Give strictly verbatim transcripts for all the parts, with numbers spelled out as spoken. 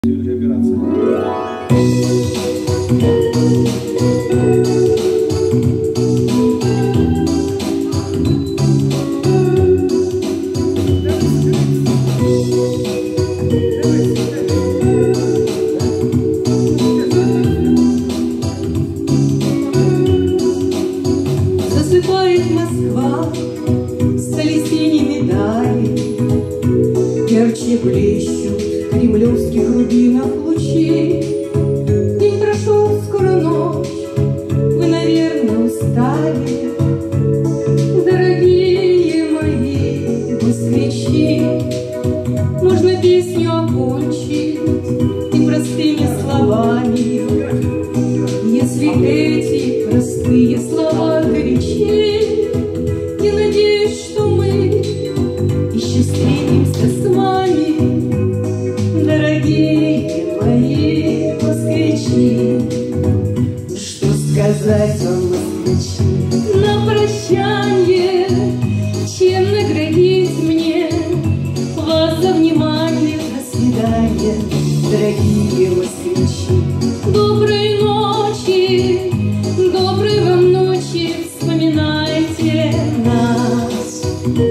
Засыпает Москва, стали синие медали, ярче блещут кремлевских рубинов лучи. День прошел, скоро ночь, вы, наверное, устали, дорогие мои москвичи. Можно песню окончить и простыми словами, если эти простые слова горячи. Я надеюсь, что мы еще встретимся с вами, дорогие мои москвичи. Что сказать вам, москвичи, на прощанье, чем наградить мне вас за внимание? До свидания, дорогие москвичи. Доброй ночи, доброй вам ночи, вспоминайте нас.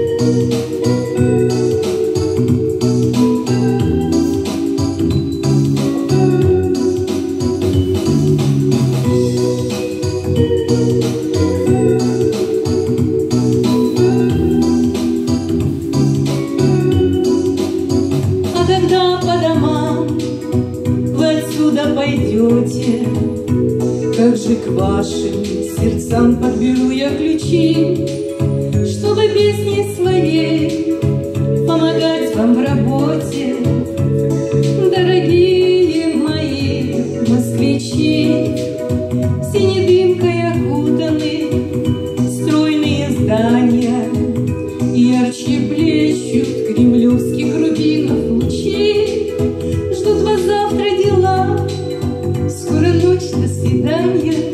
А когда по домам вы отсюда пойдете, как же к вашим сердцам подберу я ключи, чтобы песней своей помогать вам в работе, дорогие мои москвичи. Синей дымкой окутаны стройные здания, ярче блещут кремлевских рубинов лучи. Ждут вас завтра дела, скоро ночь, до свидания,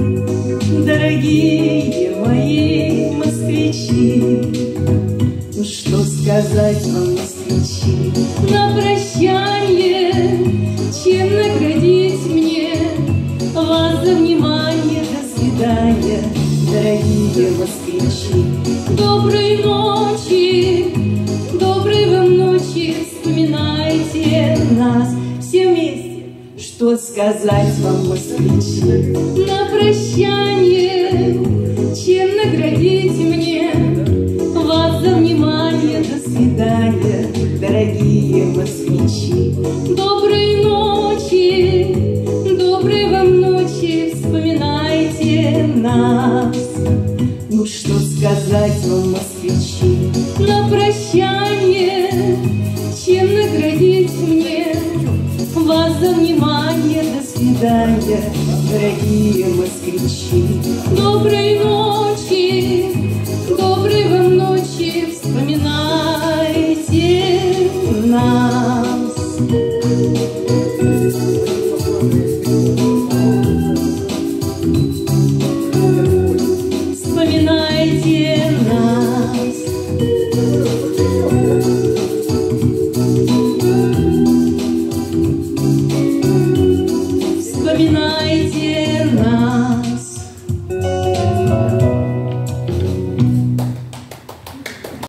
дорогие мои москвичи. Ну что сказать вам, москвичи, на прощанье, чем наградить мне вас за внимание? До свидания, дорогие москвичи. Доброй ночи, доброй вам ночи, вспоминайте нас. Все вместе. Что сказать вам, москвичи, на прощанье, чем наградить мне вас за внимание? До свидания, дорогие москвичи. Доброй ночи, доброй вам ночи, вспоминайте нас. Ну что сказать вам, москвичи, на прощанье, чем наградить мне вас за внимание? До свидания, дорогие москвичи. Доброй ночи.